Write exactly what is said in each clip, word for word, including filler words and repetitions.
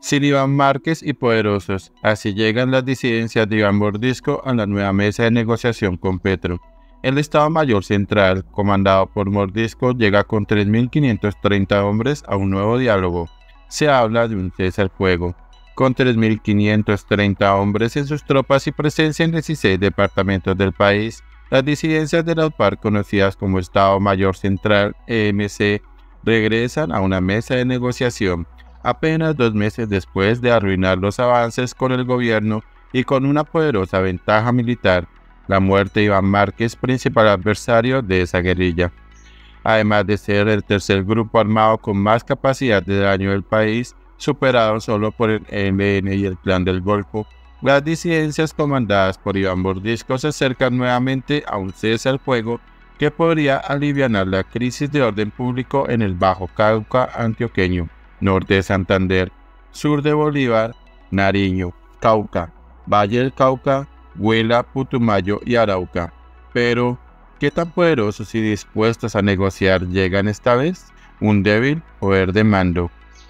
Sin Iván Márquez y poderosos, así llegan las disidencias de Iván Mordisco a la nueva mesa de negociación con Petro. El Estado Mayor Central, comandado por Mordisco, llega con tres mil quinientos treinta hombres a un nuevo diálogo. Se habla de un cese al fuego. Con tres mil quinientos treinta hombres en sus tropas y presencia en dieciséis departamentos del país, las disidencias de la U P A R, conocidas como Estado Mayor Central, E M C, regresan a una mesa de negociación. Apenas dos meses después de arruinar los avances con el gobierno y con una poderosa ventaja militar, la muerte de Iván Márquez, principal adversario de esa guerrilla. Además de ser el tercer grupo armado con más capacidad de daño del país, superado solo por el E L N y el Clan del Golfo, las disidencias comandadas por Iván Mordisco se acercan nuevamente a un cese al fuego que podría aliviar la crisis de orden público en el Bajo Cauca antioqueño, norte de Santander, sur de Bolívar, Nariño, Cauca, Valle del Cauca, Huila, Putumayo y Arauca. Pero, ¿qué tan poderosos y dispuestos a negociar llegan esta vez? Un débil poder de mando.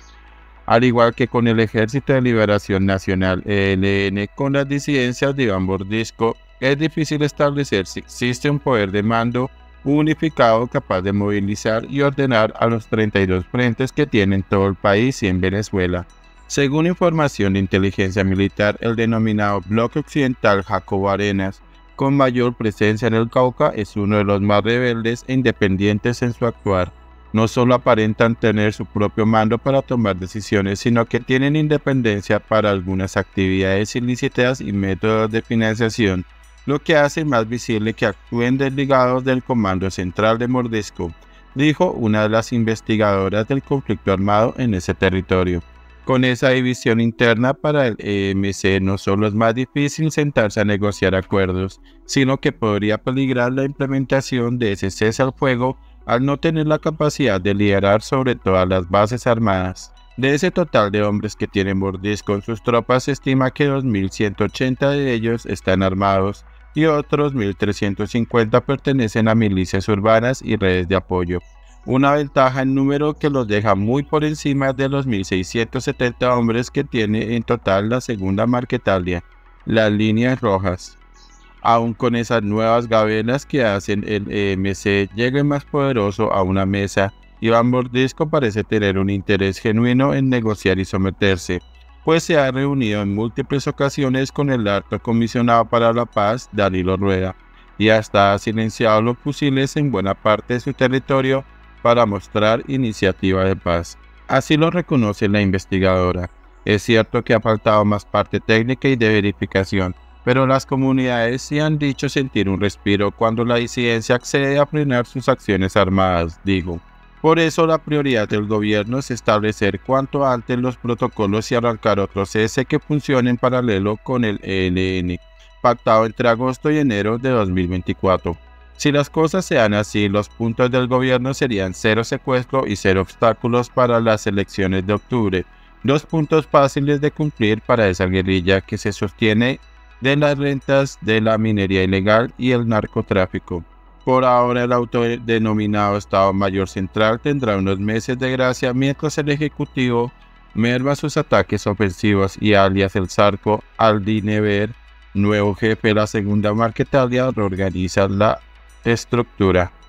Al igual que con el Ejército de Liberación Nacional E L N, con las disidencias de Iván Mordisco, es difícil establecer si existe un poder de mando unificado capaz de movilizar y ordenar a los treinta y dos frentes que tienen todo el país y en Venezuela. Según información de inteligencia militar, el denominado Bloque Occidental Jacobo Arenas, con mayor presencia en el Cauca, es uno de los más rebeldes e independientes en su actuar. No solo aparentan tener su propio mando para tomar decisiones, sino que tienen independencia para algunas actividades ilícitas y métodos de financiación, lo que hace más visible que actúen desligados del Comando Central de Mordisco, dijo una de las investigadoras del conflicto armado en ese territorio. Con esa división interna para el E M C no solo es más difícil sentarse a negociar acuerdos, sino que podría peligrar la implementación de ese cese al fuego al no tener la capacidad de liderar sobre todas las bases armadas. De ese total de hombres que tiene Mordisco con sus tropas, se estima que dos mil ciento ochenta de ellos están armados y otros mil trescientos cincuenta pertenecen a milicias urbanas y redes de apoyo. Una ventaja en número que los deja muy por encima de los mil seiscientos setenta hombres que tiene en total la segunda Marquetalia, las líneas rojas. Aún con esas nuevas gabelas que hacen el E M C llegue más poderoso a una mesa, Iván Mordisco parece tener un interés genuino en negociar y someterse, pues se ha reunido en múltiples ocasiones con el alto comisionado para la paz, Danilo Rueda, y hasta ha silenciado los fusiles en buena parte de su territorio para mostrar iniciativa de paz. Así lo reconoce la investigadora. Es cierto que ha faltado más parte técnica y de verificación, pero las comunidades sí han dicho sentir un respiro cuando la disidencia accede a frenar sus acciones armadas, digo. Por eso la prioridad del gobierno es establecer cuanto antes los protocolos y arrancar otro cese que funcione en paralelo con el E L N, pactado entre agosto y enero de dos mil veinticuatro. Si las cosas se dan así, los puntos del gobierno serían cero secuestro y cero obstáculos para las elecciones de octubre, dos puntos fáciles de cumplir para esa guerrilla que se sostiene de las rentas de la minería ilegal y el narcotráfico. Por ahora, el autodenominado Estado Mayor Central tendrá unos meses de gracia mientras el Ejecutivo merma sus ataques ofensivos y alias el Zarco Aldinever, nuevo jefe de la segunda Marquetalia, reorganiza la estructura.